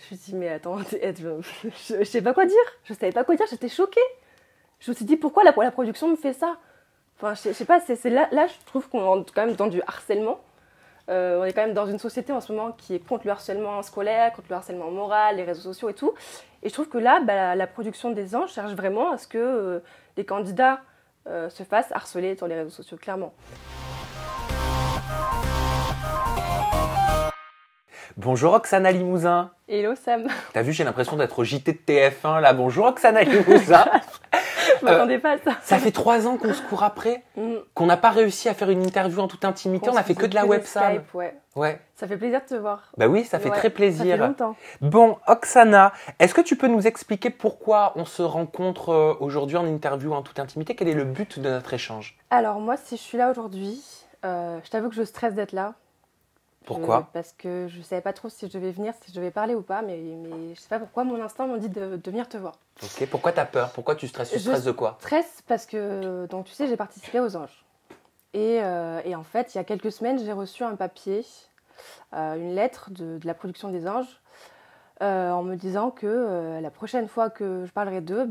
suis dit, mais attends, je sais pas quoi dire. Je savais pas quoi dire, j'étais choquée. Je me suis dit, pourquoi la production me fait ça? Enfin, je sais pas, c'est là, je trouve qu'on rentre quand même dans du harcèlement. On est quand même dans une société en ce moment qui est contre le harcèlement scolaire, contre le harcèlement moral, les réseaux sociaux et tout. Et je trouve que là, la production des anges cherche vraiment à ce que les candidats se fassent harceler sur les réseaux sociaux, clairement. Bonjour Oksana Limousin. Hello Sam. T'as vu, j'ai l'impression d'être au JT de TF1 là. Bonjour Oksana Limousin. Je m'attendais pas à ça. Ça fait 3 ans qu'on se court après, qu'on n'a pas réussi à faire une interview en toute intimité. On a fait que de la webcam. Skype, ouais. Ouais. Ça fait plaisir de te voir. Bah oui, ça fait très plaisir. Ça fait longtemps. Bon, Oksana, est-ce que tu peux nous expliquer pourquoi on se rencontre aujourd'hui en interview en toute intimité? Quel est le but de notre échange? Alors moi, si je suis là aujourd'hui, je t'avoue que je stresse d'être là. Pourquoi? Parce que je ne savais pas trop si je devais venir, si je devais parler ou pas, mais je ne sais pas pourquoi mon instinct m'a dit de venir te voir. Ok, pourquoi t'as peur? Pourquoi tu stresses? Tu stresses de quoi? Je stresse parce que, donc tu sais, j'ai participé aux Anges. Et en fait, il y a quelques semaines, j'ai reçu un papier, une lettre de la production des Anges, en me disant que la prochaine fois que je parlerai d'eux,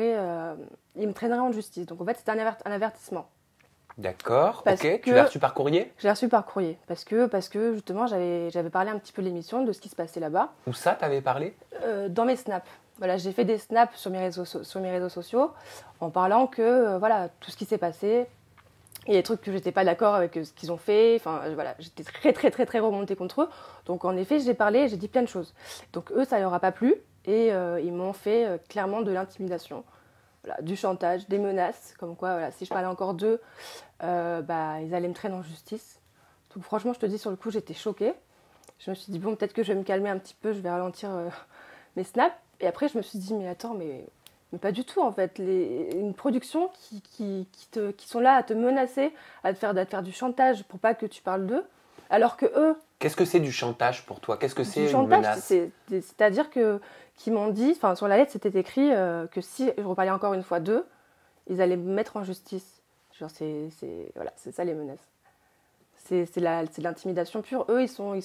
ils me traîneraient en justice. Donc en fait, c'était un avertissement. D'accord, ok. Tu l'as reçu par courrier? Je l'ai reçu par courrier, parce que justement, j'avais parlé un petit peu de l'émission, de ce qui se passait là-bas. Où ça, t'avais parlé? Dans mes snaps. Voilà, j'ai fait des snaps sur mes réseaux sociaux en parlant que voilà, tout ce qui s'est passé, il y a des trucs que j'étais pas d'accord avec ce qu'ils ont fait. Enfin voilà, j'étais très remontée contre eux. Donc en effet, j'ai parlé, j'ai dit plein de choses. Donc eux, ça leur a pas plu et ils m'ont fait clairement de l'intimidation. Voilà, du chantage, des menaces, comme quoi voilà, si je parlais encore d'eux, ils allaient me traîner en justice. Donc franchement, je te dis, sur le coup, j'étais choquée. Je me suis dit, bon, peut-être que je vais me calmer un petit peu, je vais ralentir mes snaps. Et après, je me suis dit, mais attends, mais pas du tout, en fait. Une production qui sont là à te menacer, à te faire du chantage pour pas que tu parles d'eux, alors que eux... Qu'est-ce que c'est du chantage pour toi? Qu'est-ce que c'est une chantage, menace? C'est-à-dire qu'ils m'ont dit, enfin sur la lettre c'était écrit que si je reparlais encore une fois d'eux, ils allaient me mettre en justice. Genre c'est ça les menaces. C'est de l'intimidation pure. Eux ils sont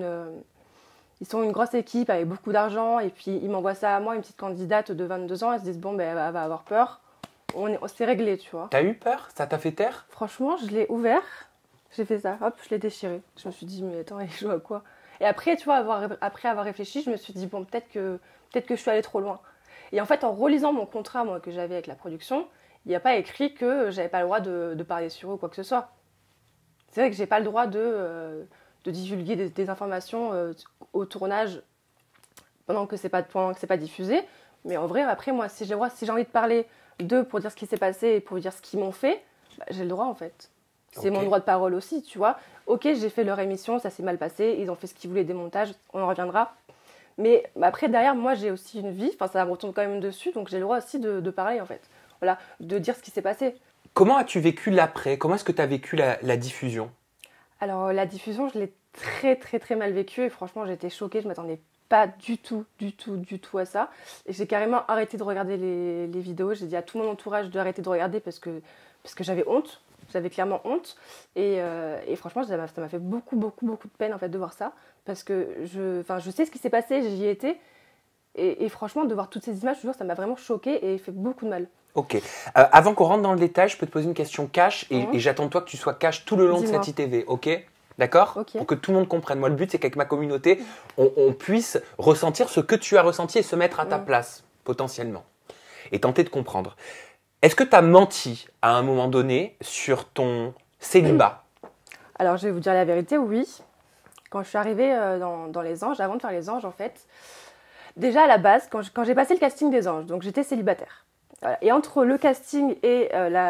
une grosse équipe avec beaucoup d'argent et puis ils m'envoient ça à moi, une petite candidate de 22 ans, ils se disent bon ben elle va avoir peur. C'est réglé, tu vois. T'as eu peur? Ça t'a fait taire? Franchement, je l'ai ouvert. J'ai fait ça, hop, je l'ai déchiré. Je me suis dit, mais attends, il joue à quoi? Et après, tu vois, après avoir réfléchi, je me suis dit, bon, peut-être que je suis allée trop loin. Et en fait, en relisant mon contrat, moi, que j'avais avec la production, il n'y a pas écrit que j'avais pas le droit de parler sur eux ou quoi que ce soit. C'est vrai que j'ai pas le droit de divulguer des informations au tournage pendant que c'est pas diffusé. Mais en vrai, après, moi, si j'ai envie de parler d'eux pour dire ce qui s'est passé et pour dire ce qu'ils m'ont fait, j'ai le droit, en fait. C'est mon droit de parole aussi, tu vois. Ok, j'ai fait leur émission, ça s'est mal passé, ils ont fait ce qu'ils voulaient, des montages, on en reviendra. Mais après, derrière, moi, j'ai aussi une vie, enfin, ça me retombe quand même dessus, donc j'ai le droit aussi de parler, en fait. Voilà, de dire ce qui s'est passé. Comment as-tu vécu l'après? Comment est-ce que tu as vécu la diffusion? Alors, la diffusion, je l'ai très mal vécue, et franchement, j'étais choquée, je m'attendais pas du tout à ça. Et j'ai carrément arrêté de regarder les vidéos, j'ai dit à tout mon entourage d'arrêter de regarder parce que j'avais honte. J'avais clairement honte et franchement ça m'a fait beaucoup de peine en fait de voir ça parce que je sais ce qui s'est passé, j'y ai été et franchement de voir toutes ces images, je te jure, ça m'a vraiment choquée et fait beaucoup de mal. Ok. Avant qu'on rentre dans le détail, je peux te poser une question cash et j'attends de toi que tu sois cash tout le long de cette ITV, ok? D'accord? Okay. Pour que tout le monde comprenne. Moi, le but, c'est qu'avec ma communauté, on puisse ressentir ce que tu as ressenti et se mettre à ta place, potentiellement, et tenter de comprendre. Est-ce que tu as menti à un moment donné sur ton célibat? Alors, je vais vous dire la vérité, oui. Quand je suis arrivée dans les Anges, avant de faire les Anges, en fait, déjà à la base, quand j'ai passé le casting des Anges, donc j'étais célibataire. Voilà. Et entre le casting et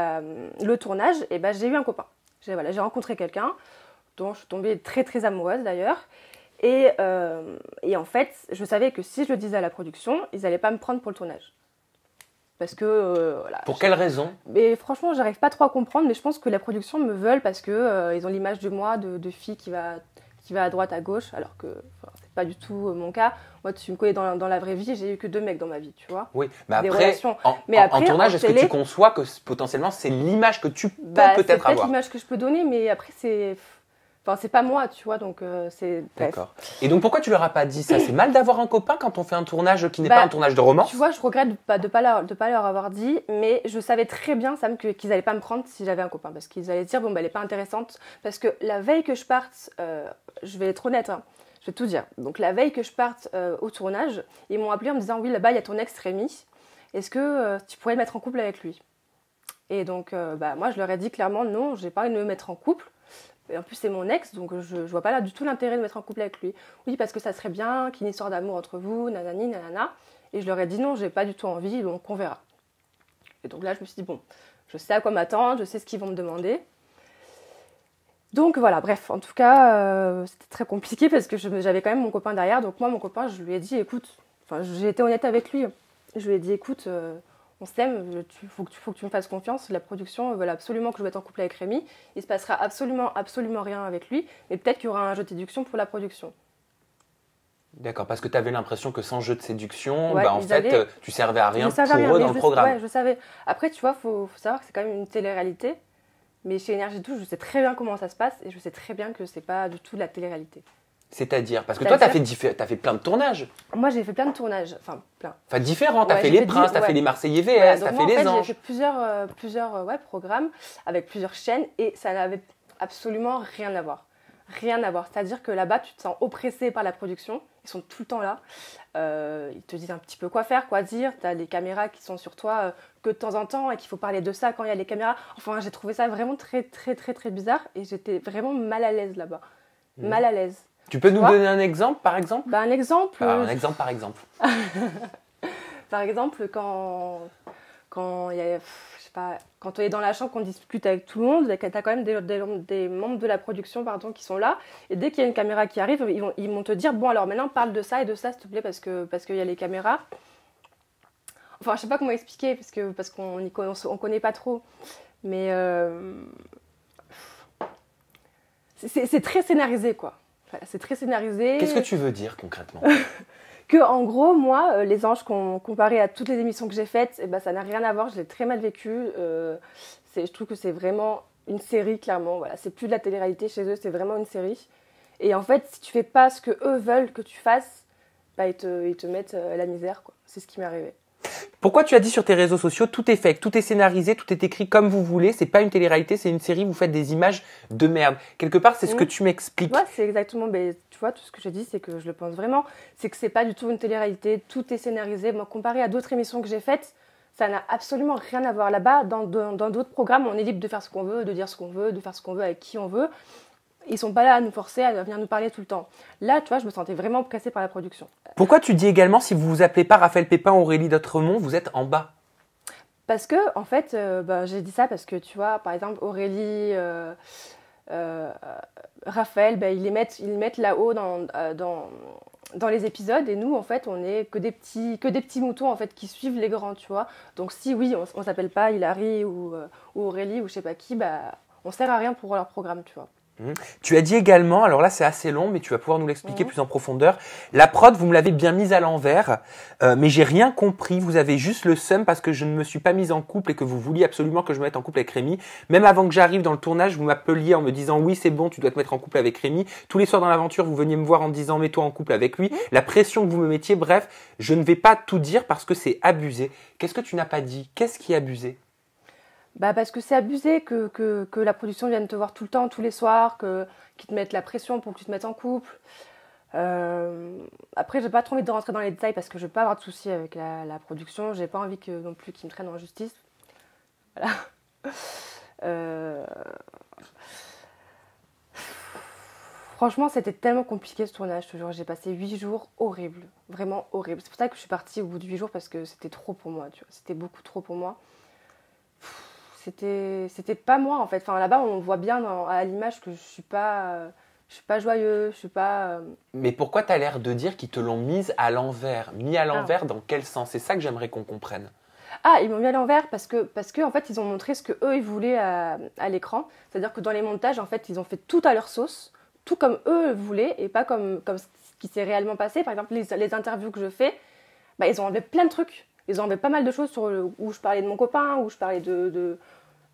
le tournage, j'ai eu un copain. J'ai rencontré quelqu'un dont je suis tombée très amoureuse d'ailleurs. Et en fait, je savais que si je le disais à la production, ils n'allaient pas me prendre pour le tournage. Parce que voilà. Pour quelle raison? Mais franchement, j'arrive pas trop à comprendre, mais je pense que la production me veulent parce que ils ont l'image de moi, de fille qui va à droite, à gauche, alors que c'est pas du tout mon cas. Moi, tu me connais dans la vraie vie, j'ai eu que 2 mecs dans ma vie, tu vois. Oui, mais des après, relations. En tournage, est-ce que tu conçois que potentiellement c'est l'image que tu peux peut-être avoir? C'est peut-être l'image que je peux donner, mais après Enfin, c'est pas moi, tu vois, donc c'est... Bref. D'accord. Et donc pourquoi tu leur as pas dit ça? C'est mal d'avoir un copain quand on fait un tournage qui n'est pas un tournage de romance? Tu vois, je regrette de pas leur avoir dit, mais je savais très bien, Sam, qu'ils allaient pas me prendre si j'avais un copain, parce qu'ils allaient dire, bon, bah, elle est pas intéressante, parce que la veille que je parte, je vais être honnête, hein, je vais tout dire, donc la veille que je parte au tournage, ils m'ont appelé en me disant, oui, là-bas, il y a ton ex Rémi, est-ce que tu pourrais te mettre en couple avec lui? Et donc, moi, je leur ai dit clairement, non, j'ai pas envie de me mettre en couple. Et en plus, c'est mon ex, donc je vois pas là du tout l'intérêt de me mettre en couple avec lui. Oui, parce que ça serait bien, qu'il y ait une histoire d'amour entre vous, nanani, nanana. Et je leur ai dit non, j'ai pas du tout envie, donc on verra. Et donc là, je me suis dit, bon, je sais à quoi m'attendre, je sais ce qu'ils vont me demander. Donc voilà, bref, en tout cas, c'était très compliqué parce que j'avais quand même mon copain derrière. Donc moi, mon copain, je lui ai dit, écoute, j'ai été honnête avec lui. Je lui ai dit, écoute, on s'aime, faut que tu me fasses confiance. La production veut absolument que je mette en couple avec Rémi. Il se passera absolument rien avec lui, mais peut-être qu'il y aura un jeu de séduction pour la production. D'accord, parce que tu avais l'impression que sans jeu de séduction, Ouais, en fait, tu servais à rien pour eux dans le programme. Ouais, je savais. Après, tu vois, faut savoir que c'est quand même une télé-réalité. Mais chez Énergie 12, je sais très bien comment ça se passe et je sais très bien que c'est pas du tout de la télé-réalité. C'est-à-dire, parce que toi, t'as fait plein de tournages. Moi, j'ai fait plein de tournages, enfin plein. Enfin, différents. T'as fait les Princes, t'as fait les Marseillais VS, t'as fait les Anges. J'ai fait plusieurs programmes avec plusieurs chaînes et ça n'avait absolument rien à voir. Rien à voir. C'est-à-dire que là-bas, tu te sens oppressé par la production. Ils sont tout le temps là. Ils te disent un petit peu quoi faire, quoi dire. Tu as les caméras qui sont sur toi que de temps en temps et qu'il faut parler de ça quand il y a les caméras. Enfin, j'ai trouvé ça vraiment très, très, très, très bizarre et j'étais vraiment mal à l'aise là-bas. Mal à l'aise. Tu peux nous donner un exemple, par exemple? Un exemple. Un exemple, par exemple. Par exemple, quand il y a, je sais pas, quand on est dans la chambre, qu'on discute avec tout le monde, tu as quand même des membres de la production qui sont là. Et dès qu'il y a une caméra qui arrive, ils vont te dire, bon alors maintenant parle de ça et de ça s'il te plaît parce qu'il y a les caméras. Enfin, je sais pas comment expliquer parce qu'on connaît pas trop. Mais c'est très scénarisé quoi. Enfin, c'est très scénarisé. Qu'est-ce que tu veux dire concrètement? Que en gros, moi, Les Anges, comparé à toutes les émissions que j'ai faites, ça n'a rien à voir. Je l'ai très mal vécu. Je trouve que c'est vraiment une série, clairement. Voilà, c'est plus de la télé-réalité chez eux, c'est vraiment une série. Et en fait, si tu fais pas ce que eux veulent que tu fasses, ils te mettent la misère, quoi. C'est ce qui m'est arrivé. Pourquoi tu as dit sur tes réseaux sociaux, tout est fait, tout est scénarisé, tout est écrit comme vous voulez, c'est pas une télé-réalité, c'est une série, vous faites des images de merde. Quelque part, c'est ce que tu m'expliques. Ouais, c'est exactement, tu vois, tout ce que j'ai dit, c'est que je le pense vraiment, c'est que c'est pas du tout une télé-réalité, tout est scénarisé. Moi, comparé à d'autres émissions que j'ai faites, ça n'a absolument rien à voir. Là-bas, dans d'autres programmes, on est libre de faire ce qu'on veut, de dire ce qu'on veut, de faire ce qu'on veut avec qui on veut. Ils sont pas là à nous forcer, à venir nous parler tout le temps. Là, tu vois, je me sentais vraiment pressée par la production. Pourquoi tu dis également, si vous vous appelez pas Raphaël Pépin, Aurélie D'autremont, vous êtes en bas? Parce que, en fait, j'ai dit ça parce que, tu vois, par exemple, Aurélie, Raphaël, ils les mettent là-haut dans les épisodes. Et nous, en fait, on est que des petits moutons, en fait, qui suivent les grands, tu vois. Donc, si, oui, on s'appelle pas Hilary ou Aurélie ou je sais pas qui, on sert à rien pour leur programme, tu vois. Tu as dit également, alors là c'est assez long, mais tu vas pouvoir nous l'expliquer plus en profondeur. La prod, vous me l'avez bien mise à l'envers, mais j'ai rien compris. Vous avez juste le seum parce que je ne me suis pas mise en couple et que vous vouliez absolument que je me mette en couple avec Rémi. Même avant que j'arrive dans le tournage, vous m'appeliez en me disant oui c'est bon, tu dois te mettre en couple avec Rémi. Tous les soirs dans l'aventure, vous veniez me voir en disant mets-toi en couple avec lui. La pression que vous me mettiez, bref, je ne vais pas tout dire parce que c'est abusé. Qu'est-ce que tu n'as pas dit? Qu'est-ce qui est abusé? Parce que c'est abusé que la production vienne te voir tout le temps, tous les soirs, qu'ils te mettent la pression pour que tu te mettes en couple. Après, j'ai pas trop envie de rentrer dans les détails parce que je veux pas avoir de soucis avec la production. J'ai pas envie non plus qu'ils me traînent en justice. Voilà. Franchement, c'était tellement compliqué ce tournage, toujours. J'ai passé 8 jours horribles, vraiment horribles. C'est pour ça que je suis partie au bout de 8 jours parce que c'était trop pour moi, tu vois. C'était beaucoup trop pour moi. C'était pas moi en fait. Enfin, là-bas, on voit bien à l'image que je suis pas joyeuse, je suis pas. Mais pourquoi tu as l'air de dire qu'ils te l'ont mise à l'envers? Mis à l'envers dans quel sens? C'est ça que j'aimerais qu'on comprenne. Ah, ils m'ont mis à l'envers parce que en fait, ils ont montré ce que eux ils voulaient à l'écran. C'est-à-dire que dans les montages, en fait, ils ont fait tout à leur sauce, tout comme eux voulaient et pas comme ce qui s'est réellement passé. Par exemple, les interviews que je fais, ils ont enlevé plein de trucs. Ils ont enlevé pas mal de choses où je parlais de mon copain, où je parlais de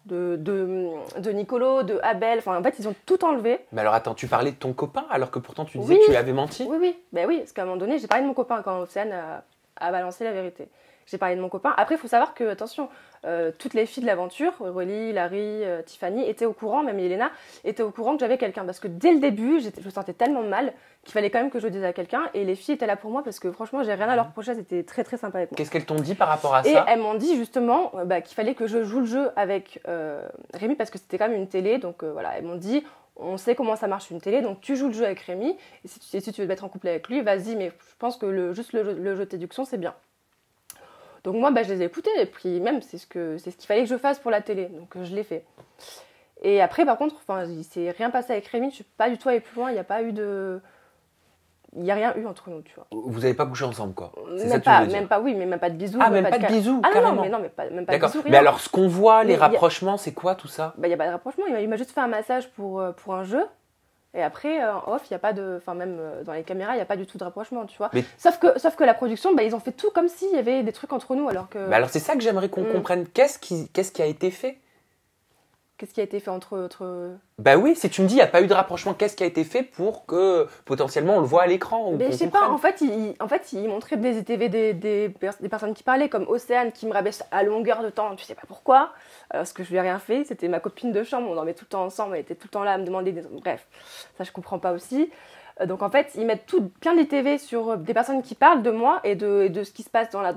de Nicolo, de Abel. Enfin, en fait, ils ont tout enlevé. Mais alors attends, tu parlais de ton copain alors que pourtant tu disais Oui. que tu lui avais menti? Oui. Ben oui, parce qu'à un moment donné, j'ai parlé de mon copain quand Océane a balancé la vérité. J'ai parlé de mon copain. Après, il faut savoir que, attention, toutes les filles de l'aventure, Aurélie, Larry, Tiffany, étaient au courant, même Elena, était au courant que j'avais quelqu'un. Parce que dès le début, je me sentais tellement mal qu'il fallait quand même que je le dise à quelqu'un. Et les filles étaient là pour moi parce que franchement, j'ai rien à leur reprocher. Elles étaient très très sympas avec moi. Qu'est-ce qu'elles t'ont dit par rapport à Et ça? elles m'ont dit justement qu'il fallait que je joue le jeu avec Rémi parce que c'était quand même une télé. Donc voilà, elles m'ont dit, on sait comment ça marche une télé, donc tu joues le jeu avec Rémi. Et si tu veux te mettre en couple avec lui, vas-y, mais je pense que juste le jeu de séduction, c'est bien. Donc moi, je les ai écoutés, et puis même, c'est ce qu'il fallait que je fasse pour la télé, donc je l'ai fait. Et après, par contre, il s'est rien passé avec Rémi, je suis pas du tout allée plus loin, il n'y a pas eu de... Il n'y a rien eu entre nous, tu vois. Vous n'avez pas couché ensemble, quoi. C'est ça Même que tu veux pas, dire. même pas, oui, mais même pas de bisous. Ah, même pas de bisous, carrément. Non, même pas D'accord. de bisous, rien. Mais alors, ce qu'on voit, les Mais rapprochements, c'est quoi tout ça? Il n'y a pas de rapprochement, il m'a juste fait un massage pour un jeu. Et après, en off, il n'y a pas de... Enfin, même dans les caméras, il n'y a pas du tout de rapprochement, tu vois. Mais... Sauf que la production, ils ont fait tout comme s'il y avait des trucs entre nous, alors que... Mais alors, c'est ça que j'aimerais qu'on comprenne. Qu'est-ce qui a été fait? Qu'est-ce qui a été fait entre... Bah oui, si tu me dis, il n'y a pas eu de rapprochement, qu'est-ce qui a été fait pour que, potentiellement, on le voit à l'écran? Mais je sais pas, en fait, il montrait des ITV des personnes qui parlaient, comme Océane, qui me rabaisse à longueur de temps, tu sais pas pourquoi, parce que je lui ai rien fait, c'était ma copine de chambre, on dormait tout le temps ensemble, elle était tout le temps là à me demander des... Bref, ça je comprends pas aussi. Donc en fait, ils mettent plein d'ITV sur des personnes qui parlent de moi et de ce qui se passe dans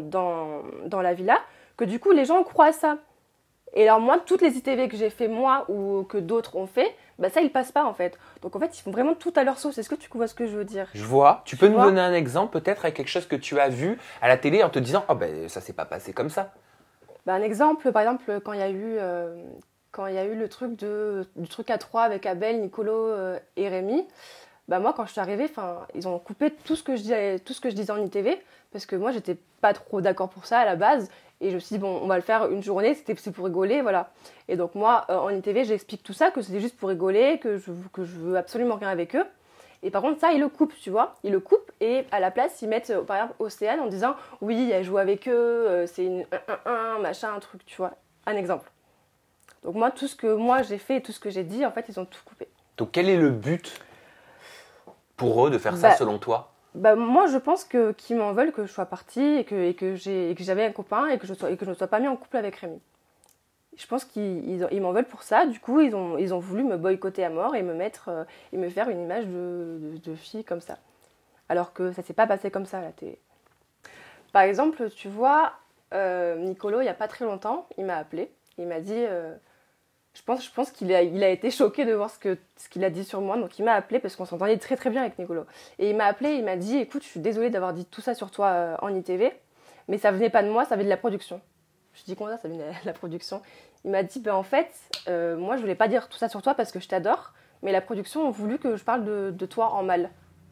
la villa, que du coup, les gens croient à ça. Et alors moi, toutes les ITV que j'ai fait moi ou que d'autres ont fait, ça ils passent pas en fait. Donc en fait, ils font vraiment tout à leur sauce. Est-ce que tu vois ce que je veux dire? Je vois. Tu peux nous donner un exemple peut-être avec quelque chose que tu as vu à la télé en te disant, oh ça s'est pas passé comme ça. Un exemple, par exemple, quand il y a eu le truc du truc à 3 avec Abel, Nicolo et Rémi, moi quand je suis arrivée, ils ont coupé tout ce que je disais en ITV parce que moi j'étais pas trop d'accord pour ça à la base. Et je me suis dit, bon, on va le faire une journée, c'est pour rigoler, voilà. Et donc moi, en ITV, j'explique tout ça, que c'était juste pour rigoler, que je veux absolument rien avec eux. Et par contre, ça, ils le coupent, tu vois. Ils le coupent et à la place, ils mettent, par exemple, Océane en disant, oui, elle joue avec eux, c'est une machin, un truc, tu vois. Un exemple. Donc moi, tout ce que moi j'ai fait et tout ce que j'ai dit, en fait, ils ont tout coupé. Donc quel est le but pour eux de faire ça, selon toi? Moi, je pense qu'ils m'en veulent que je sois partie et que j'avais un copain et que je ne sois pas mis en couple avec Rémi. Je pense qu'ils m'en veulent pour ça. Du coup, ils ont voulu me boycotter à mort et me faire une image de fille comme ça. Alors que ça s'est pas passé comme ça à la télé. Par exemple, tu vois, Nicolo, il n'y a pas très longtemps, il m'a appelé. Il m'a dit... Je pense qu'il a été choqué de voir ce qu'il a dit sur moi. Donc il m'a appelé parce qu'on s'entendait très très bien avec Nicolo. Et il m'a appelé, il m'a dit, écoute, je suis désolée d'avoir dit tout ça sur toi en ITV, mais ça venait pas de moi, ça venait de la production. Je dis comment ça venait de la production? Il m'a dit, en fait, moi je voulais pas dire tout ça sur toi parce que je t'adore, mais la production a voulu que je parle de toi en mal.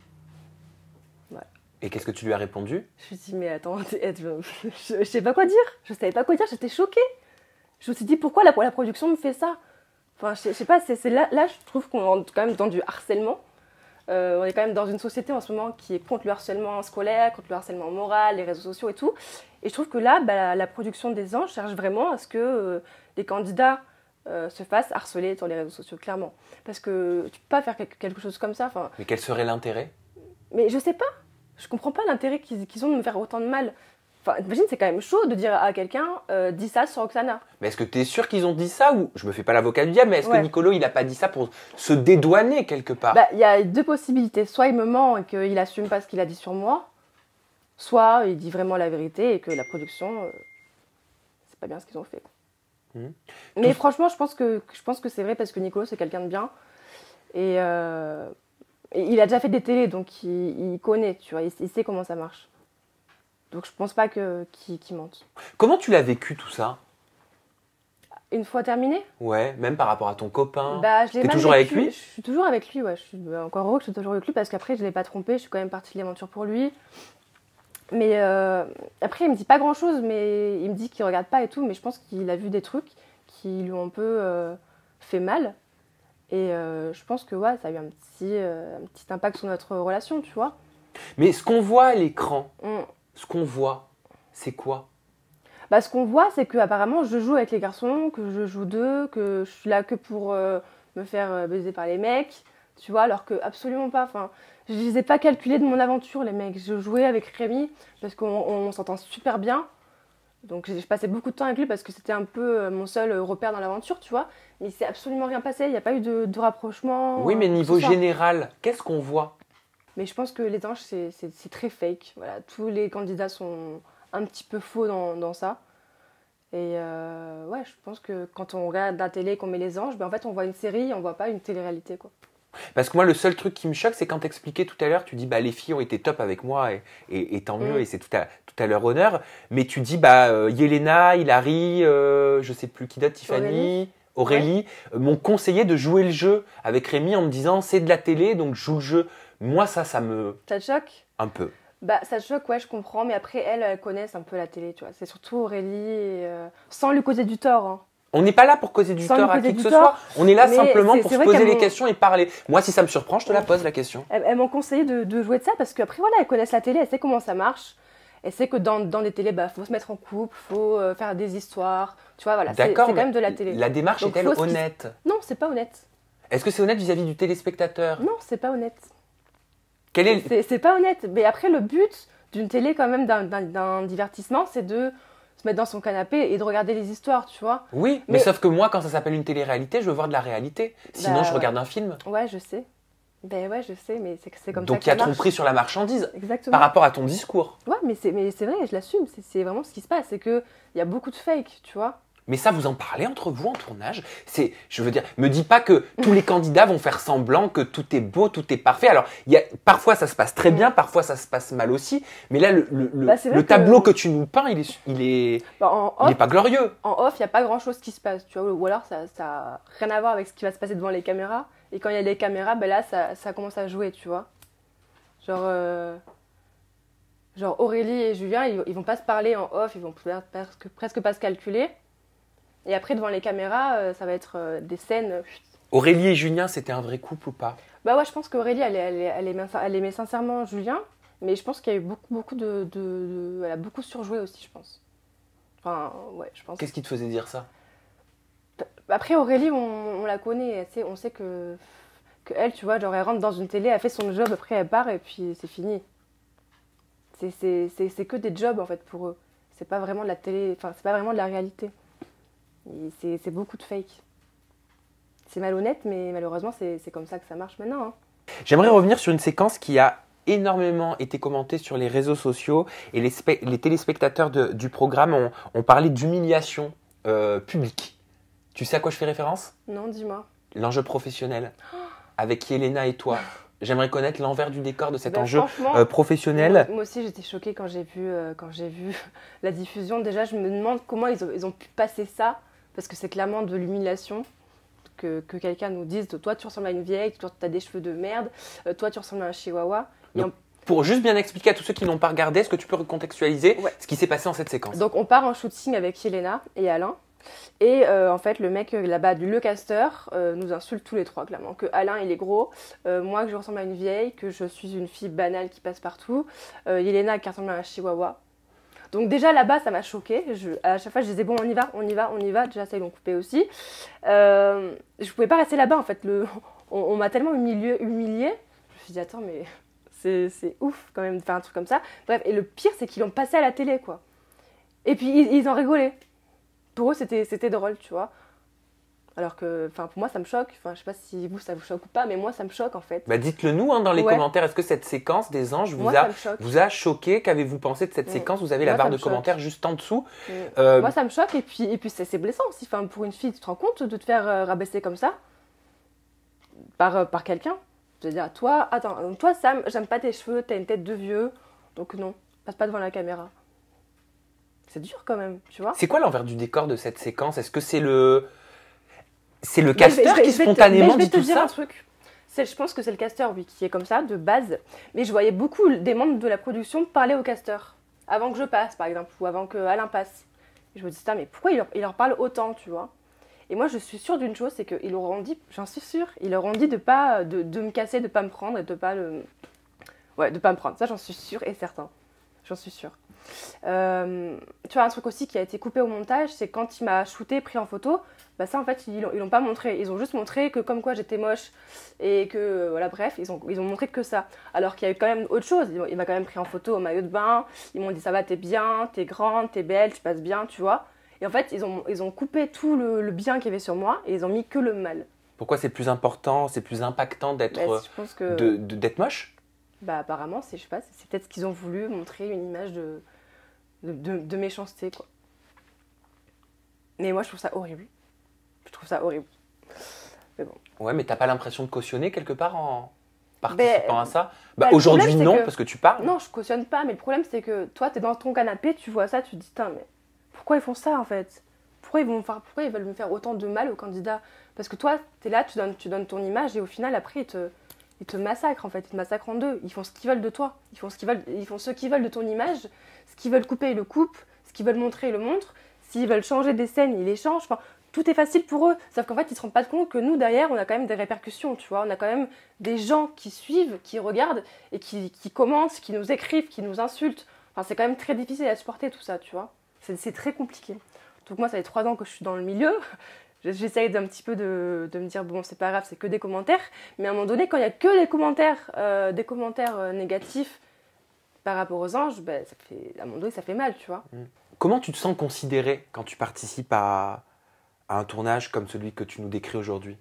Voilà. Et qu'est-ce que tu lui as répondu? Je lui ai dit, mais attends, je sais pas quoi dire. Je savais pas quoi dire, j'étais choquée. Je me suis dit, pourquoi la production me fait ça? Enfin, je sais pas, c'est là, je trouve qu'on est quand même dans du harcèlement. On est quand même dans une société en ce moment qui est contre le harcèlement scolaire, contre le harcèlement moral, les réseaux sociaux et tout. Et je trouve que là, la production des Anges cherche vraiment à ce que les candidats se fassent harceler sur les réseaux sociaux, clairement. Parce que tu peux pas faire quelque chose comme ça. Mais quel serait l'intérêt? Mais je sais pas. Je comprends pas l'intérêt qu'ils ont de me faire autant de mal. Enfin, imagine, c'est quand même chaud de dire à quelqu'un dis ça sur Oksana. Mais est-ce que tu es sûr qu'ils ont dit ça ou je me fais pas l'avocat du diable, mais est-ce que Nicolo il a pas dit ça pour se dédouaner quelque part? Il y a deux possibilités. Soit il me ment et qu'il assume pas ce qu'il a dit sur moi, soit il dit vraiment la vérité et que la production, c'est pas bien ce qu'ils ont fait. Mais franchement, je pense que c'est vrai parce que Nicolo c'est quelqu'un de bien et il a déjà fait des télés donc il connaît, tu vois, il sait comment ça marche. Donc je pense pas qu'il mente. Comment tu l'as vécu tout ça? Une fois terminé? Ouais, même par rapport à ton copain. T'es toujours avec lui? Je suis toujours avec lui, ouais. Je suis encore heureux que je suis toujours avec lui parce qu'après je l'ai pas trompé, je suis quand même partie de l'aventure pour lui. Mais après il me dit pas grand chose, mais il me dit qu'il regarde pas et tout, mais je pense qu'il a vu des trucs qui lui ont un peu fait mal. Et je pense que ça a eu un petit impact sur notre relation, tu vois. Mais ce qu'on voit à l'écran, ce qu'on voit, c'est quoi? Bah, ce qu'on voit, c'est que apparemment je joue avec les garçons, que je joue d'eux, que je suis là que pour me faire baiser par les mecs, tu vois, alors que absolument pas. Enfin, je les ai pas calculés de mon aventure, les mecs. Je jouais avec Rémi parce qu'on s'entend super bien. Donc je passais beaucoup de temps avec lui parce que c'était un peu mon seul repère dans l'aventure, tu vois. Mais il s'est absolument rien passé, il n'y a pas eu de rapprochement. Oui, mais quoi que niveau ce soit. général, qu'est-ce qu'on voit? Mais je pense que les anges, c'est très fake. Voilà, tous les candidats sont un petit peu faux dans ça. Et ouais, je pense que quand on regarde la télé et qu'on met les anges, ben en fait, on voit une série, on voit pas une télé-réalité, quoi. Parce que moi, le seul truc qui me choque, c'est quand t'expliquais tout à l'heure, tu dis, bah, les filles ont été top avec moi et tant mieux, et c'est tout à leur honneur. Mais tu dis, bah, Yelena, Hilary, je sais plus qui d'autre, Tiffany, Aurélie, m'ont conseillé de jouer le jeu avec Rémi en me disant, c'est de la télé, donc joue le jeu. Moi, ça me... Ça te choque? Un peu. Bah, ça te choque, ouais, je comprends, mais après, elles connaissent un peu la télé, tu vois. C'est surtout Aurélie, et, sans lui causer du tort, hein. On n'est pas là pour causer du Sans tort lui à causer qui que du ce tort, soit. On est là mais simplement c'est pour se vrai poser qu'elles les m'ont- questions et parler. Moi, si ça me surprend, je te la pose la question. Elles m'ont conseillé de jouer de ça parce qu'après, voilà, elles connaissent la télé, elles savent comment ça marche. Elles savent que dans les télés, bah, faut se mettre en couple, faut faire des histoires. Tu vois, voilà, c'est D'accord, quand mais même de la télé. la démarche Donc, est-elle faut ce qui- honnête? Non, c'est pas honnête. Est-ce que c'est honnête vis-à-vis du téléspectateur? Non, c'est pas honnête. Quel est... C'est pas honnête. Mais après, le but d'une télé, quand même, d'un divertissement, c'est de se mettre dans son canapé et de regarder les histoires, tu vois. Oui, mais sauf que moi, quand ça s'appelle une télé-réalité, je veux voir de la réalité. Sinon, Bah, je ouais. regarde un film. Ouais, je sais. Ben ouais, je sais, mais c'est comme Donc, il y ça a que ça marche. tromperie sur la marchandise Exactement. par rapport à ton discours. Ouais, mais c'est vrai, je l'assume. C'est vraiment ce qui se passe. C'est qu'il y a beaucoup de fake, tu vois. Mais ça, vous en parlez entre vous en tournage? Je veux dire, me dis pas que tous les candidats vont faire semblant que tout est beau, tout est parfait. Alors, parfois ça se passe très bien, parfois ça se passe mal aussi. Mais là, Bah, c'est vrai le tableau que tu nous peins, il est Bah, en il est off, pas glorieux. en off, il n'y a pas grand-chose qui se passe, tu vois. Ou alors, ça a rien à voir avec ce qui va se passer devant les caméras. Et quand il y a les caméras, ben là, ça commence à jouer, tu vois. Genre Aurélie et Julien, ils vont pas se parler en off, ils vont presque pas se calculer. Et après, devant les caméras, ça va être des scènes. Aurélie et Julien, c'était un vrai couple ou pas? Bah ouais, je pense qu'Aurélie, elle aimait sincèrement Julien, mais je pense qu'il y a eu beaucoup elle a beaucoup surjoué aussi, je pense. Enfin, ouais, je pense. Qu'est-ce qui te faisait dire ça? Après, Aurélie, on la connaît, on sait que elle, tu vois, genre, elle rentre dans une télé, elle fait son job, après elle part et puis c'est fini. C'est que des jobs en fait pour eux. C'est pas vraiment de la télé, enfin, c'est pas vraiment de la réalité. C'est beaucoup de fake. C'est malhonnête, mais malheureusement, c'est comme ça que ça marche maintenant, hein. J'aimerais revenir sur une séquence qui a énormément été commentée sur les réseaux sociaux et les téléspectateurs du programme ont parlé d'humiliation publique. Tu sais à quoi je fais référence? Non, dis-moi. L'enjeu professionnel avec Yelena et toi. J'aimerais connaître l'envers du décor de cet Ben, enjeu franchement, professionnel. moi aussi, j'étais choquée quand j'ai vu la diffusion. Déjà, je me demande comment ils ont pu passer ça, parce que c'est clairement de l'humiliation. Que quelqu'un nous dise, toi tu ressembles à une vieille, toi tu as des cheveux de merde, toi tu ressembles à un chihuahua. Pour juste bien expliquer à tous ceux qui n'ont pas regardé, est-ce que tu peux recontextualiser ce qui s'est passé dans cette séquence? Donc on part en shooting avec Yelena et Alain. Et en fait, le mec là-bas, le casteur, nous insulte tous les trois, clairement. Que Alain, il est gros, moi, que je ressemble à une vieille, que je suis une fille banale qui passe partout, Yelena qui ressemble à un chihuahua. Donc déjà là-bas, ça m'a choquée. À chaque fois, je disais, bon, on y va, on y va, on y va. Déjà, ça, ils l'ont coupé aussi. Je pouvais pas rester là-bas, en fait. On m'a tellement humiliée. Je me suis dit, attends, mais c'est ouf quand même de faire un truc comme ça. Bref, et le pire, c'est qu'ils l'ont passé à la télé, quoi. Et puis, ils en rigolaient. Pour eux, c'était drôle, tu vois. Alors que, enfin, pour moi, ça me choque. Enfin, je sais pas si vous, ça vous choque ou pas, mais moi, ça me choque, en fait. Bah dites-le nous dans les commentaires. Est-ce que cette séquence des anges vous a choqué? Qu'avez-vous pensé de cette séquence? Vous avez la barre de commentaires juste en dessous. Moi, ça me choque. Et puis c'est blessant aussi. Enfin, pour une fille, tu te rends compte de te faire rabaisser comme ça par quelqu'un? Je veux dire, toi, Sam, j'aime pas tes cheveux, t'as une tête de vieux. Donc non, passe pas devant la caméra. C'est dur quand même, tu vois. C'est quoi l'envers du décor de cette séquence? Est-ce que c'est le casteur qui spontanément dit tout ça? Je vais te dire un truc. Je pense que c'est le casteur, oui, qui est comme ça, de base. Mais je voyais beaucoup des membres de la production parler au casteur. Avant que je passe, par exemple, ou avant que Alain passe. Et je me dis, mais pourquoi il leur parle autant, tu vois? Et moi, je suis sûre d'une chose, c'est qu'ils leur ont dit, j'en suis sûre, ils leur ont dit de me casser, de pas me prendre et de pas me prendre. Ça, j'en suis sûre et certain. J'en suis sûre. Tu vois, un truc aussi qui a été coupé au montage, c'est quand il m'a shooté, pris en photo, bah ça en fait ils l'ont pas montré. Ils ont juste montré que comme quoi j'étais moche et que voilà, bref, ils ont montré que ça. Alors qu'il y a eu quand même autre chose. Il m'a quand même pris en photo au maillot de bain. Ils m'ont dit ça va, t'es bien, t'es grande, t'es belle, tu passes bien, tu vois. Et en fait ils ont coupé tout le bien qu'il y avait sur moi et ils ont mis que le mal. Pourquoi c'est plus important, c'est plus impactant d'être Je pense que d'être moche? bah apparemment je sais pas, c'est peut-être ce qu'ils ont voulu montrer une image de méchanceté quoi. Mais moi je trouve ça horrible. Je trouve ça horrible. Mais bon. Ouais, mais t'as pas l'impression de cautionner quelque part en participant à ça? Bah, Aujourd'hui problème, non, que... parce que tu parles. Non, je cautionne pas, mais le problème c'est que toi t'es dans ton canapé, tu vois ça, tu te dis, putain, mais pourquoi ils font ça en fait? Pourquoi ils veulent me faire autant de mal aux candidats? Parce que toi, t'es là, tu donnes ton image et au final, après, ils te massacrent en fait, ils te massacrent en deux. Ils font ce qu'ils veulent de toi. Ils font ce qu'ils veulent de ton image. Ce qu'ils veulent couper, ils le coupent. Ce qu'ils veulent montrer, ils le montrent. S'ils veulent changer des scènes, ils les changent. Enfin, tout est facile pour eux. Sauf qu'en fait, ils se rendent pas compte que nous, derrière, on a quand même des répercussions, tu vois. On a quand même des gens qui suivent, qui regardent et qui commentent, qui nous écrivent, qui nous insultent. Enfin, c'est quand même très difficile à supporter tout ça, tu vois. C'est très compliqué. Donc moi, ça fait 3 ans que je suis dans le milieu. J'essaye d'un petit peu de me dire, bon, c'est pas grave, c'est que des commentaires. Mais à un moment donné, quand il y a que des commentaires négatifs par rapport aux anges, bah, à un moment donné, ça fait mal, tu vois. Comment tu te sens considéré quand tu participes à un tournage comme celui que tu nous décris aujourd'hui?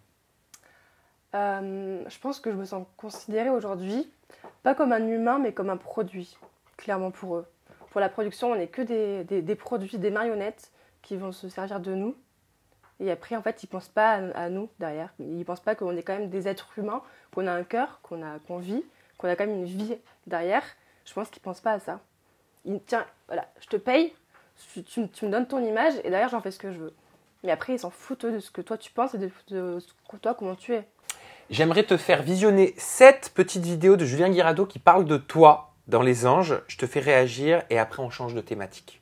Je pense que je me sens considérée aujourd'hui, pas comme un humain, mais comme un produit, clairement pour eux. Pour la production, on n'est que des produits, des marionnettes qui vont se servir de nous. Et après, en fait, ils ne pensent pas à nous derrière. Ils ne pensent pas qu'on est quand même des êtres humains, qu'on a un cœur, qu'on vit, qu'on a quand même une vie derrière. Je pense qu'ils ne pensent pas à ça. Tiens, voilà, je te paye, tu me donnes ton image et derrière, j'en fais ce que je veux. Mais après, ils s'en foutent de ce que toi tu penses et de toi, comment tu es. J'aimerais te faire visionner 7 petites vidéos de Julien Guirado qui parlent de toi dans Les Anges. Je te fais réagir et après on change de thématique.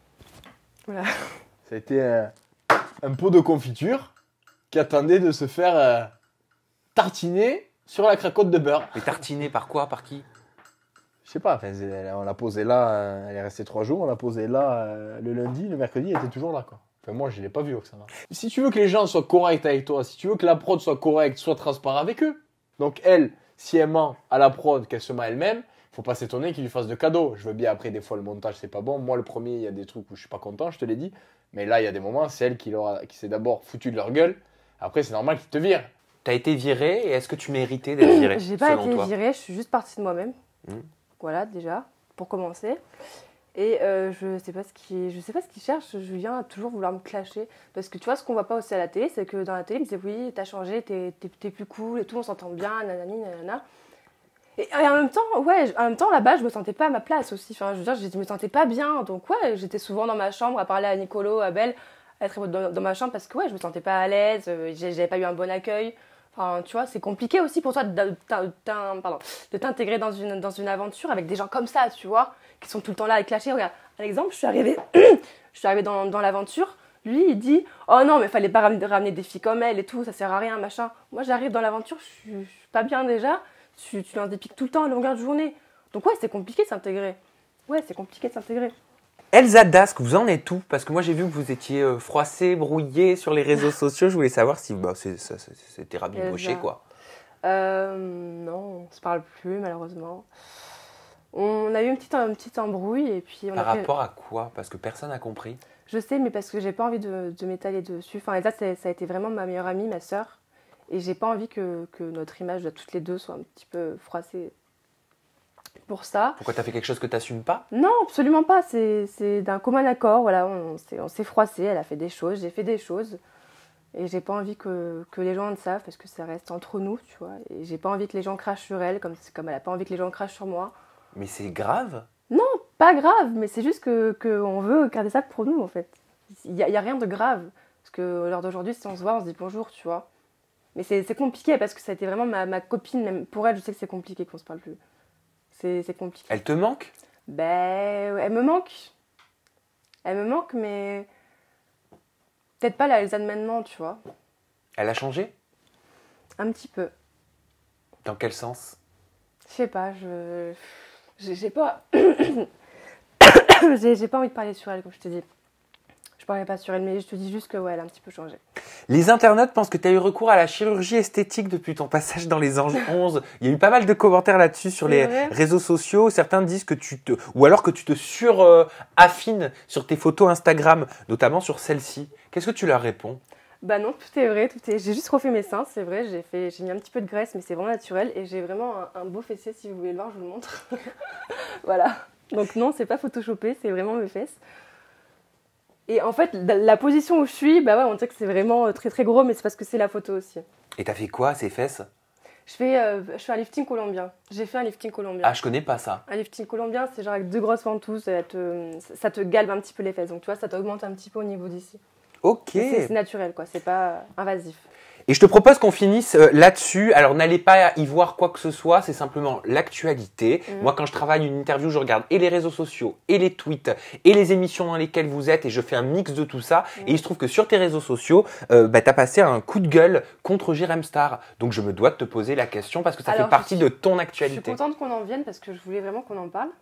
Voilà. Ça a été un pot de confiture qui attendait de se faire tartiner sur la cracotte de beurre. Mais tartiné par quoi? Par qui? Je sais pas, enfin, on l'a posée là, elle est restée 3 jours, on l'a posée là le lundi, le mercredi, elle était toujours là, quoi. Enfin, moi, je ne l'ai pas vu, Oksana. Si tu veux que les gens soient corrects avec toi, si tu veux que la prod soit correcte, sois transparent avec eux. Donc, elle, si elle ment à la prod, qu'elle se ment elle-même, faut pas s'étonner qu'il lui fasse de cadeaux. Je veux bien, après, des fois, le montage, c'est pas bon. Moi, le premier, il y a des trucs où je suis pas content, je te l'ai dit. Mais là, il y a des moments, c'est elle qui s'est d'abord foutu de leur gueule. Après, c'est normal qu'ils te virent. T'as été viré et est-ce que tu méritais d'être viré? J'ai pas selon été toi virée, je suis juste partie de moi-même. Voilà, déjà, pour commencer. Et je sais pas ce qu'il cherche, Julien a toujours vouloir me clasher. Parce que tu vois, ce qu'on voit pas aussi à la télé, c'est que dans la télé, il me disait oui, t'as changé, t'es plus cool et tout, on s'entend bien, nanani, nanana. Et en même temps, là-bas, je me sentais pas à ma place aussi. Enfin, je veux dire, je me sentais pas bien. Donc ouais, j'étais souvent dans ma chambre à parler à Nicolo, à Belle, à être dans ma chambre parce que ouais, je me sentais pas à l'aise, j'avais pas eu un bon accueil. Enfin, tu vois, c'est compliqué aussi pour toi de t'intégrer dans une aventure avec des gens comme ça, tu vois, qui sont tout le temps là à clasher. Regarde, un exemple, je suis arrivée dans l'aventure. Lui, il dit « Oh non, mais fallait pas ramener des filles comme elle et tout, ça sert à rien, machin. » Moi, j'arrive dans l'aventure, je suis pas bien déjà. Tu lances des pics tout le temps à longueur de journée. Donc ouais, c'est compliqué de s'intégrer. Elsa Dasque, vous en êtes où? Parce que moi j'ai vu que vous étiez froissé, brouillé sur les réseaux sociaux. Je voulais savoir si c'était rabiboché quoi. Non, on se parle plus malheureusement. On a eu une petite embrouille et puis... Par rapport à quoi? Parce que personne n'a compris. Je sais, mais parce que j'ai pas envie de m'étaler dessus. Enfin, Elsa, ça a été vraiment ma meilleure amie, ma sœur. Et j'ai pas envie que notre image de toutes les deux soit un petit peu froissée pour ça. Pourquoi t'as fait quelque chose que t'assumes pas? Non, absolument pas. C'est d'un commun accord. Voilà, on s'est froissé. Elle a fait des choses, j'ai fait des choses. Et j'ai pas envie que les gens le savent parce que ça reste entre nous, tu vois. Et j'ai pas envie que les gens crachent sur elle comme elle a pas envie que les gens crachent sur moi. Mais c'est grave. Non, pas grave. Mais c'est juste qu'on veut garder ça pour nous, en fait. Il y a rien de grave. Parce que lors d'aujourd'hui, si on se voit, on se dit bonjour, tu vois. Mais c'est compliqué parce que ça a été vraiment ma copine, même pour elle, je sais que c'est compliqué qu'on se parle plus. C'est compliqué. Elle te manque? Ben, elle me manque. Elle me manque, mais peut-être pas la Elsa de maintenant, tu vois. Elle a changé? Un petit peu. Dans quel sens? Je sais pas, j'ai pas... j'ai pas envie de parler sur elle, comme je te dis. Je parlais pas sur elle, mais je te dis juste que ouais, elle a un petit peu changé. Les internautes pensent que tu as eu recours à la chirurgie esthétique depuis ton passage dans les Anges 11. Il y a eu pas mal de commentaires là-dessus sur les réseaux sociaux. Certains disent que ou alors que tu te sur-affines sur tes photos Instagram, notamment sur celle-ci. Qu'est-ce que tu leur réponds? Bah non, tout est vrai, j'ai juste refait mes seins, c'est vrai, j'ai mis un petit peu de graisse, mais c'est vraiment naturel, et j'ai vraiment un beau fessier, si vous voulez le voir, je vous le montre. Voilà. Donc non, c'est pas photoshopé, c'est vraiment mes fesses. Et en fait, la position où je suis, bah ouais, on dirait que c'est vraiment très très gros, mais c'est parce que c'est la photo aussi. Et t'as fait quoi, ces fesses? Je fais un lifting colombien. J'ai fait un lifting colombien. Ah, je connais pas ça. Un lifting colombien, c'est genre avec 2 grosses ventouses, ça te galbe un petit peu les fesses. Donc tu vois, ça t'augmente un petit peu au niveau d'ici. Ok. C'est naturel, quoi, c'est pas invasif. Et je te propose qu'on finisse là-dessus. Alors, n'allez pas y voir quoi que ce soit, c'est simplement l'actualité. Moi, quand je travaille une interview, je regarde et les réseaux sociaux, et les tweets, et les émissions dans lesquelles vous êtes, et je fais un mix de tout ça. Et il se trouve que sur tes réseaux sociaux, bah, tu as passé un coup de gueule contre Jérém Star. Donc, je me dois de te poser la question parce que ça fait partie de ton actualité. Je suis contente qu'on en vienne parce que je voulais vraiment qu'on en parle.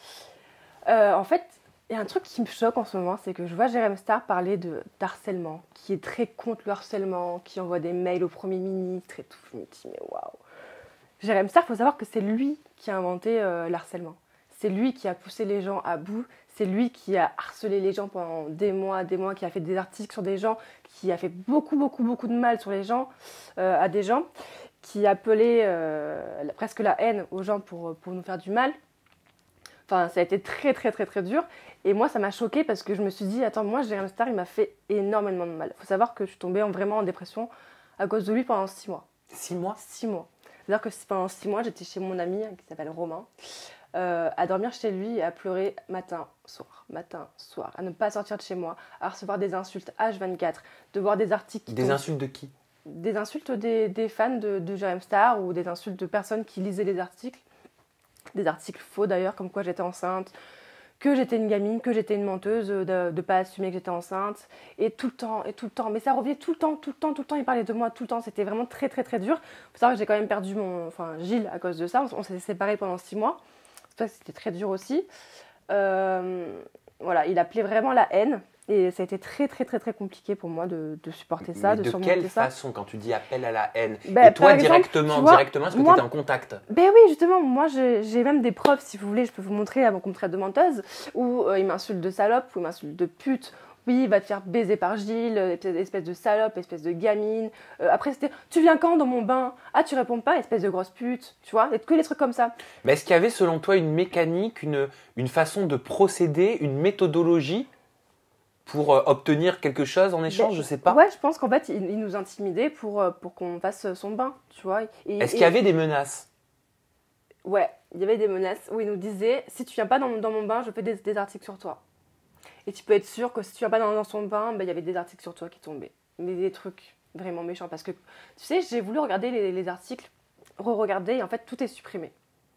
En fait, il y a un truc qui me choque en ce moment, c'est que je vois Jérém Star parler d'harcèlement, qui est très contre le harcèlement, qui envoie des mails au Premier ministre et tout. Je me dis, mais waouh. Jérém Star, il faut savoir que c'est lui qui a inventé l'harcèlement. C'est lui qui a poussé les gens à bout. C'est lui qui a harcelé les gens pendant des mois, qui a fait des articles sur des gens, qui a fait beaucoup de mal sur les gens, à des gens, qui appelait presque la haine aux gens pour nous faire du mal. Enfin, ça a été très dur. Et moi, ça m'a choquée parce que je me suis dit, attends, moi, Jérém Star, il m'a fait énormément de mal. Il faut savoir que je suis tombée vraiment en dépression à cause de lui pendant 6 mois. 6 mois? 6 mois. C'est-à-dire que pendant 6 mois, j'étais chez mon ami qui s'appelle Romain, à dormir chez lui et à pleurer matin, soir, à ne pas sortir de chez moi, à recevoir des insultes H24, de voir des articles... Des insultes de qui? Des insultes des fans de Jérém Star ou des insultes de personnes qui lisaient les articles. Des articles faux d'ailleurs, comme quoi j'étais enceinte, que j'étais une gamine, que j'étais une menteuse, de ne pas assumer que j'étais enceinte, et tout le temps, mais ça revenait tout le temps, il parlait de moi tout le temps, c'était vraiment très dur. Il faut savoir que j'ai quand même perdu Gilles à cause de ça, on s'est séparés pendant 6 mois, ça c'était très dur aussi. Voilà, il appelait vraiment la haine, et ça a été très compliqué pour moi de supporter ça, mais de surmonter ça. De quelle façon, quand tu dis appel à la haine? Et toi, exemple, directement, est-ce que tu étais en contact? Ben oui, justement, moi j'ai même des preuves, si vous voulez, je peux vous montrer avant qu'on me traite de menteuse, où il m'insulte de salope, où il m'insulte de pute. Oui, il va te faire baiser par Gilles, espèce de salope, espèce de gamine. Après, c'était, tu viens quand dans mon bain? Ah, tu réponds pas, espèce de grosse pute. Tu vois, que les trucs comme ça. Mais est-ce qu'il y avait, selon toi, une mécanique, une façon de procéder, une méthodologie pour obtenir quelque chose en échange, je sais pas. Ouais, je pense qu'en fait, il nous intimidait pour qu'on fasse son bain, tu vois. Est-ce qu'il y avait des menaces? Ouais, il y avait des menaces où il nous disait, si tu viens pas dans mon bain, je fais des articles sur toi. Et tu peux être sûr que si tu viens pas dans son bain, il y avait des articles sur toi qui tombaient. Mais des trucs vraiment méchants. Parce que, tu sais, j'ai voulu regarder les articles, re-regarder, et en fait, tout est supprimé.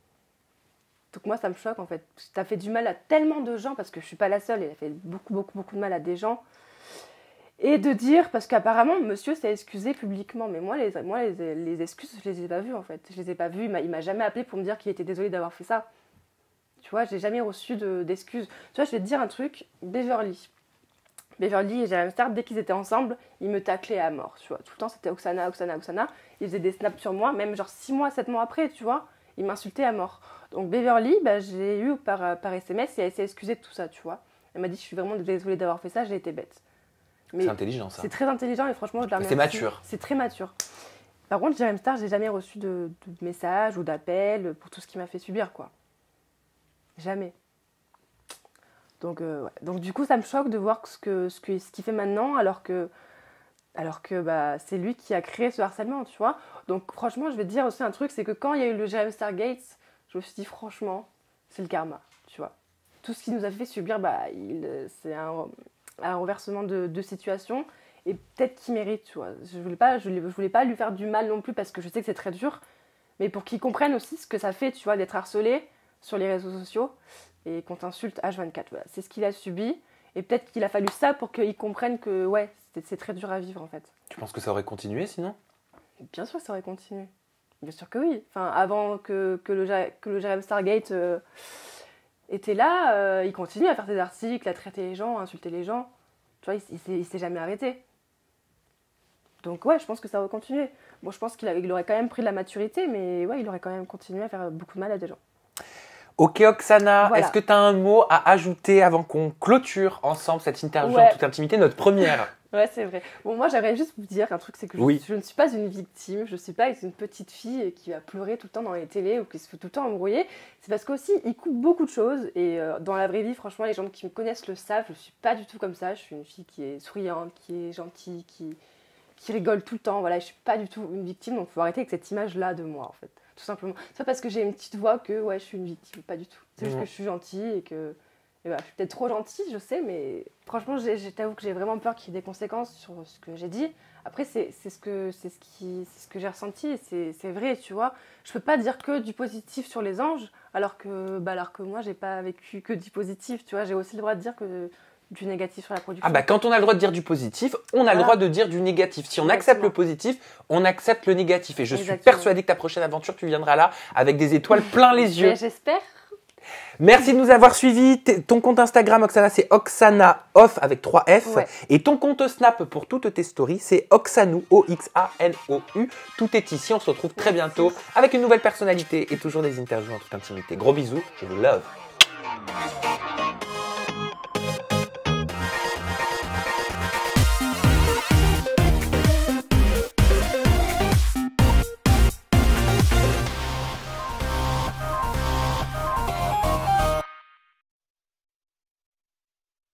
Donc moi, ça me choque, en fait. Ça fait du mal à tellement de gens, parce que je suis pas la seule, il a fait beaucoup de mal à des gens. Et de dire, parce qu'apparemment, monsieur s'est excusé publiquement, mais moi, les excuses, je les ai pas vues, en fait. Je les ai pas vues, il m'a jamais appelé pour me dire qu'il était désolé d'avoir fait ça. Tu vois, j'ai jamais reçu d'excuses. Tu vois, je vais te dire un truc, Beverly et Jérém Star, dès qu'ils étaient ensemble, ils me taclaient à mort, tu vois. Tout le temps, c'était Oksana. Ils faisaient des snaps sur moi, même genre 6 mois, 7 mois après, tu vois. Ils m'insultaient à mort. Donc Beverly, j'ai eu par SMS et elle s'est excusée de tout ça, tu vois. Elle m'a dit, je suis vraiment désolée d'avoir fait ça, j'ai été bête. Mais c'est intelligent, ça. C'est très intelligent et franchement, je la remercie. C'est mature. C'est très mature. Par contre, Jérém Star, j'ai jamais reçu de messages ou d'appels pour tout ce qu'il m'a fait subir, quoi. Jamais. Donc, ouais. Donc du coup, ça me choque de voir ce qu'il fait maintenant, alors que bah, c'est lui qui a créé ce harcèlement, tu vois. Donc franchement, je vais te dire aussi un truc, c'est que quand il y a eu le Jérém Star Gates, je me suis dit franchement, c'est le karma, tu vois. Tout ce qu'il nous a fait subir, bah, c'est un renversement de situation, et peut-être qu'il mérite, tu vois. Je voulais pas lui faire du mal non plus, parce que je sais que c'est très dur, mais pour qu'il comprenne aussi ce que ça fait, tu vois, d'être harcelé sur les réseaux sociaux et qu'on t'insulte H24. Voilà. C'est ce qu'il a subi, et peut-être qu'il a fallu ça pour qu'il comprenne que ouais, c'est très dur à vivre en fait. Tu penses que ça aurait continué sinon? Bien sûr que ça aurait continué. Bien sûr que oui. Enfin, avant que le Jérém Stargate Et t'es là, il continue à faire des articles, à traiter les gens, à insulter les gens. Tu vois, il s'est jamais arrêté. Donc ouais, je pense que ça va continuer. Bon, je pense qu'il aurait quand même pris de la maturité, mais ouais, il aurait quand même continué à faire beaucoup de mal à des gens. Ok Oksana, Voilà. est-ce que tu as un mot à ajouter avant qu'on clôture ensemble cette interview en toute intimité, notre première? Ouais, c'est vrai. Bon, moi, j'aimerais juste vous dire un truc, c'est que je ne suis pas une victime, je ne suis pas une petite fille qui va pleurer tout le temps dans les télés ou qui se fait tout le temps embrouiller. C'est parce qu'aussi, il coupe beaucoup de choses et dans la vraie vie, franchement, les gens qui me connaissent le savent, je ne suis pas du tout comme ça. Je suis une fille qui est souriante, qui est gentille, qui rigole tout le temps. Voilà, je ne suis pas du tout une victime, donc il faut arrêter avec cette image-là de moi, en fait. Tout simplement. C'est pas parce que j'ai une petite voix que ouais, je suis une victime, pas du tout. C'est juste que je suis gentille et que voilà, je suis peut-être trop gentille, je sais, mais franchement, t'avoue que j'ai vraiment peur qu'il y ait des conséquences sur ce que j'ai dit. Après, c'est ce que j'ai ressenti et c'est vrai, tu vois. Je peux pas dire que du positif sur les anges, alors que moi, j'ai pas vécu que du positif, tu vois. J'ai aussi le droit de dire que du négatif sur la production. Ah bah quand on a le droit de dire du positif, on a le droit de dire du négatif. Si on accepte le positif, on accepte le négatif. Et je suis persuadée que ta prochaine aventure, tu viendras là avec des étoiles plein les yeux. J'espère. Merci de nous avoir suivis. Ton compte Instagram, Oksana, c'est Oksana Off avec 3 F. Ouais. Et ton compte Snap pour toutes tes stories, c'est Oksanou, O-X-A-N-O-U. Tout est ici. On se retrouve très bientôt avec une nouvelle personnalité et toujours des interviews en toute intimité. Gros bisous. Je vous love.